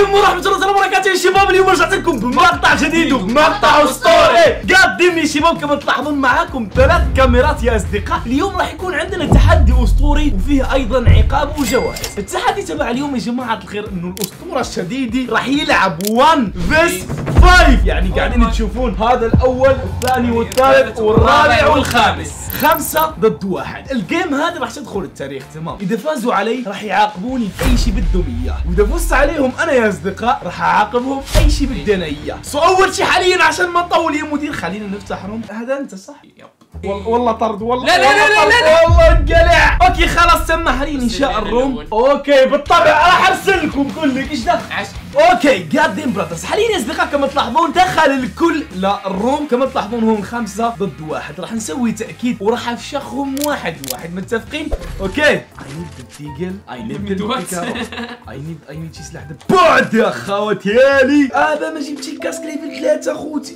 عليكم ورحمة الله وبركاته يا شباب. اليوم رجعت لكم بمقطع جديد وبمقطع اسطوري. قادم يا شباب كما تلاحظون معاكم 3 كاميرات يا اصدقاء. اليوم راح يكون عندنا تحدي اسطوري وفيه ايضا عقاب وجوائز. التحدي تبع اليوم يا جماعة الخير انه الاسطورة الشديدي راح يلعب 1 vs 5. يعني قاعدين تشوفون هذا الاول والثاني والثالث والرابع والخامس، 5 ضد 1. الجيم هذا راح تدخل التاريخ تمام. اذا فازوا علي راح يعاقبوني باي شيء بدهم اياه، واذا فزت عليهم انا يا اصدقاء راح اعاقبهم اي شيء بدنا اياه. اول شيء حاليا عشان ما نطول يا مدير خلينا نفتح روم. هذا انت صح؟ يب. والله طرد والله. لا لا لا لا لا والله انقلع. اوكي خلاص سمح لي انشاء الروم. اوكي بالطبع راح ارسل لكم كلك ايش دخل. اوكي قاعدين براتس حاليا يا اصدقاء كما تلاحظون دخل الكل الروم. كما تلاحظون هم 5 ضد 1. راح نسوي تاكيد وراح افشخهم 1 1. متفقين؟ اوكي. اي نيد الديجل اي نيد اي نيد شي سلاح بعد يا خواتيالي. ما جبت شي كاسك ليفل 3 اخوتي.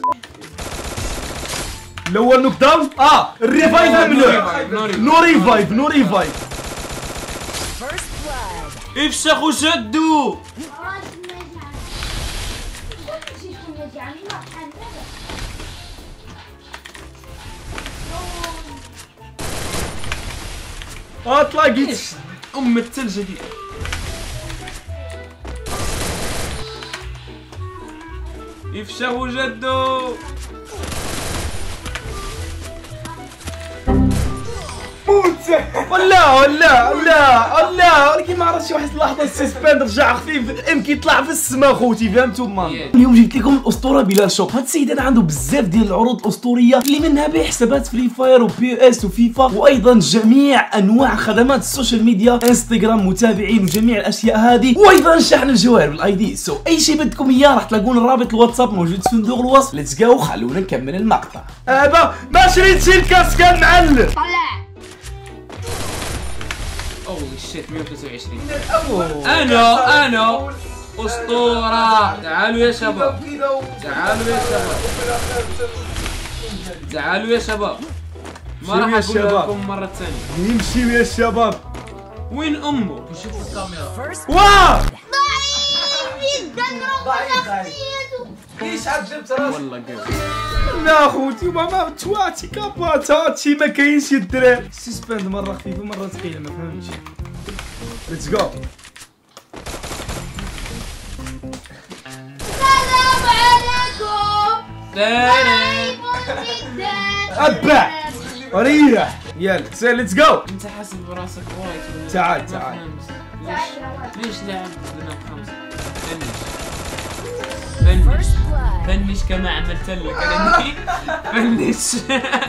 الاول نوك داون. الريفايف ممنوع. نو ريفايف نو ريفايف. افشخوا شدوا. تلاقيت ام الثلج دي. افشخوا جدوا. ولا ولكن ما عرفتش واحد اللحظه السسبند رجع خفيف يمكن يطلع في السما خوتي فهمتوا مان. اليوم جبت لكم الاسطوره بلال شوب. هاد السيد انا عنده بزاف ديال العروض الاسطوريه اللي منها بيع حسابات فري فاير وبي اس وفيفا، وايضا جميع انواع خدمات السوشيال ميديا، انستغرام، متابعين وجميع الاشياء هذه، وايضا شحن الجوائر بالاي دي. اي شيء بدكم اياه راح تلاقون الرابط الواتساب موجود في صندوق الوصف. ليتس جو خلونا نكمل المقطع. ما شريت شي الكاس كان معلم. اوه شيت 129. انا اسطورة. تعالوا يا شباب تعالوا يا شباب. ما راح اقول لكم مرة ثانية. نمشي يا شباب. وين امه؟ شوفوا الكاميرا. واه كيش عجبت راسك والله قوي. لا اخوتي ماما تواتي كابات هاتشي ما كاينش الدراري. سسبند مره خفيفه مره ثقيله ما فهمتش. ليتس جو. السلام عليكم. ابع ريح يلا ليتس جو. انت حاسب براسك وايد. تعال ليش لعب بنا 5؟ فنش كما عملت لك انا. فنش.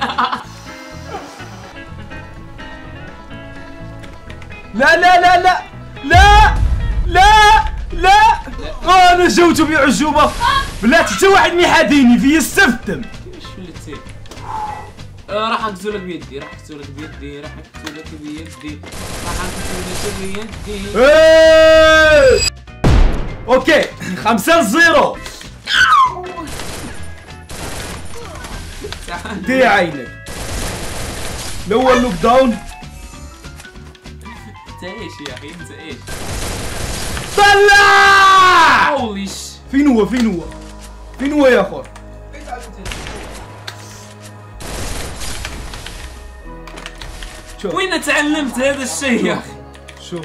لا انا جوته بعجوبه بلاتي حتى واحد ما يحاديني في السفتم. ايش اللي تصير؟ راح اقتلك بيدي. اوكي 5-0. دي عينك. الاول لوك داون. انت ايش يا اخي؟ انت ايش؟ طلع. هوليش. فين هو يا اخو؟ وين تعلمت هذا الشيء يا اخي؟ شوف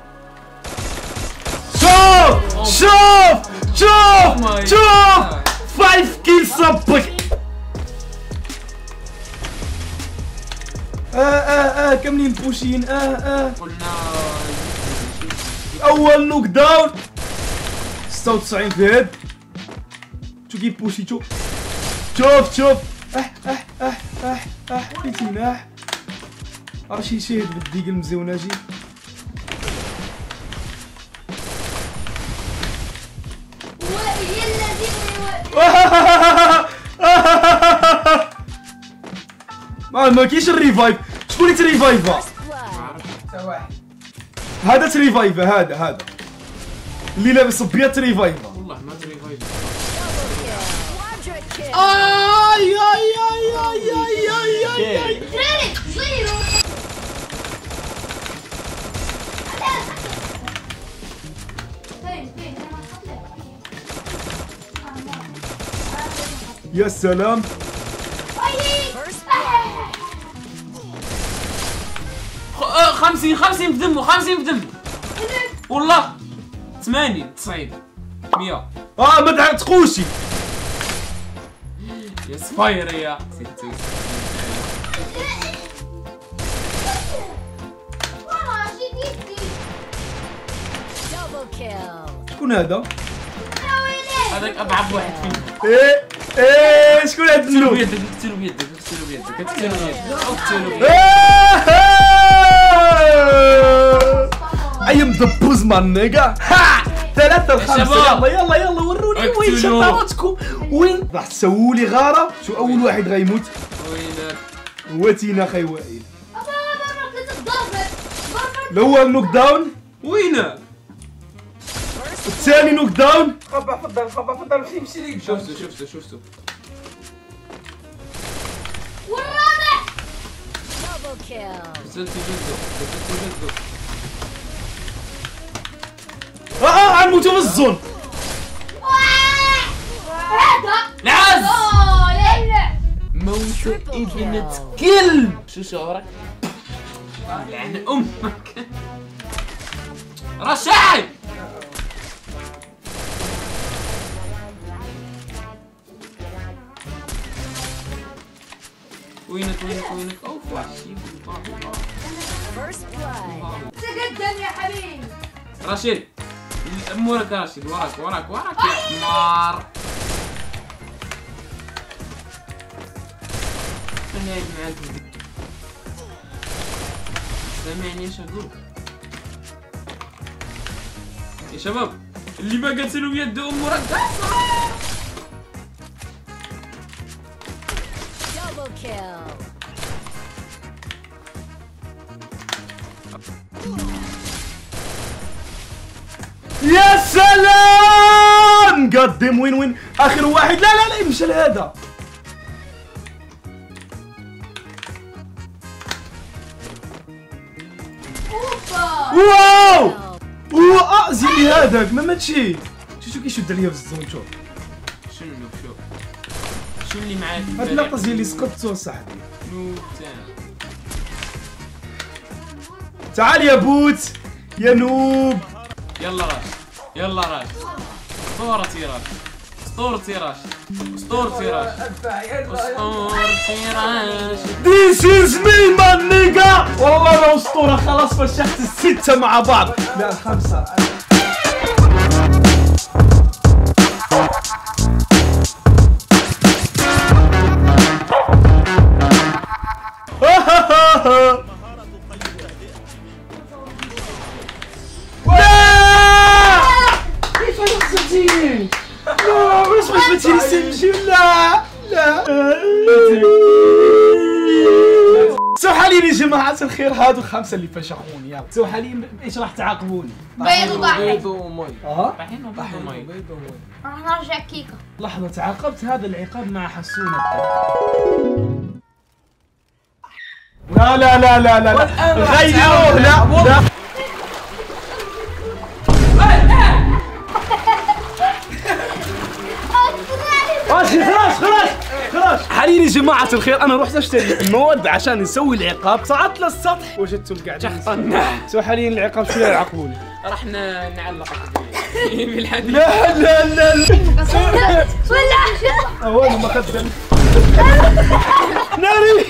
5 كيل صبك. كاملين بوشين. قلنا اول نوك داون 96 في هيد. شو كيف بوشي شوف بيتينا رشي شهد بالديق المزيونة جي. ما كاينش الريفايف. شكون اللي تريفايفا؟ هذا تريفايفا. هذا اللي لابس ابيض تريفايفا. والله ما تريفايف. يا سلام. 50 50 في دمه، 50 في دمه والله. 80 90 100. ما تعتقوشي يا سفاير يا شكون هذا؟ هذاك ابعد واحد فينا. ايه شكون هذا اقتلو النوب؟ بيدك، اقتلو بيدك، اقتلو بيدك، اقتلو بيدك، اقتلو بيدك. I am the Buzzman nigga. ها 3 ل5. شباب. يلا يلا وروني وين اقتلوا. شطارتكم. وين راح تسووا لي غاره؟ شو اول واحد غيموت؟ وينك؟ هو تينا خي وائل. الاول نوك داون، وينك؟ الثاني نوك داون. مشي ليك. شفتو والرابع زلتو جلدو. غنموتوا في الزون. هذا العز لا موت ابنة كلب. شو شعورك؟ لعن امك. رشاي وينك؟ اوف وحشي. تقدم يا حبيبي. رشيد وراك يا رشيد، وراك يا حمار. انا قاعد معاك سامعني ايش اقول يا شباب؟ اللي ما قتلوا بيده امه رقاصه. يا سلام. قدم وين اخر واحد. لا يمشي لهذا. واو زيني هذاك ما ماتشي. شو كيشد عليا في الزون. شوف شنو اللي معاك؟ هاد اللقطه زي اللي سقطتو صاحبي. نوب تعال يا بوت يا نوب. يلا راش اسطورتي راش. This is me my nigga. والله انا اسطوره خلاص فشخت ال6 مع بعض. لا 5. سوحا لي يا جماعة الخير هادو 5 اللي فشخوني. يلا سوحا لي ايش راح تعاقبوني؟ بيض وضحك. بيض ومي. طحين ومي. راح نرجع كيكه. لحظة تعاقبت هذا العقاب مع حسونة. لا غيروه. لا خلاص حاليا يا جماعة الخير انا رحت اشتري مواد عشان نسوي العقاب. صعدت للسطح وجدت القاعدين. سو حاليا العقاب شو يعاقبوني؟ راح نعلقك بالحديد. لا ولا اول ما اخذت ناري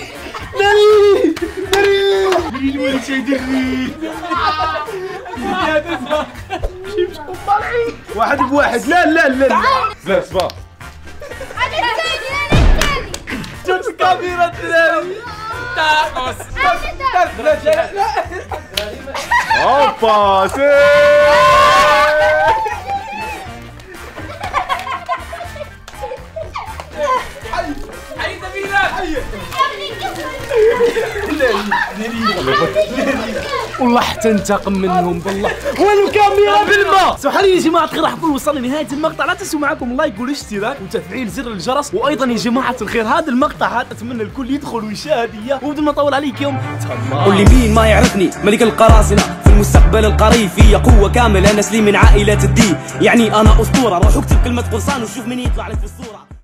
الولد شي يدري. واحد بواحد. لا صباح شوف الكاميرا الثاني. اوبا والله حتنتقم منهم بالله. وين الكاميرا بالماء؟ سو حاليا يا جماعة الخير راح نكون وصلنا لنهاية المقطع. لا تنسوا معكم لايك والاشتراك وتفعيل زر الجرس. وايضا يا جماعة الخير هذا المقطع اتمنى الكل يدخل ويشاهد اياه. وبدون ما اطول عليكم قل لي مين ما يعرفني ملك القراصنة في المستقبل القريب في قوة كاملة نسلي من عائلة الدين يعني انا اسطورة. روح اكتب كلمة قرصان وشوف مين يطلع لك في الصورة.